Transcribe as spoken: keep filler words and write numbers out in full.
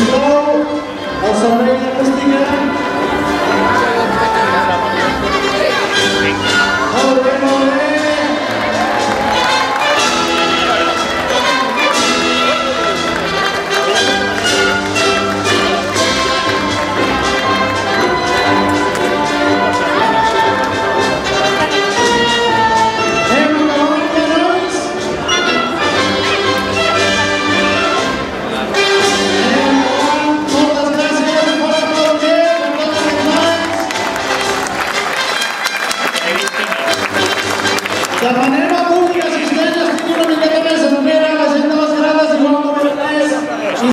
sisplau, el servei d'acústica. Molt bé, molt bé. Demanem a públic assistent, estic una miqueta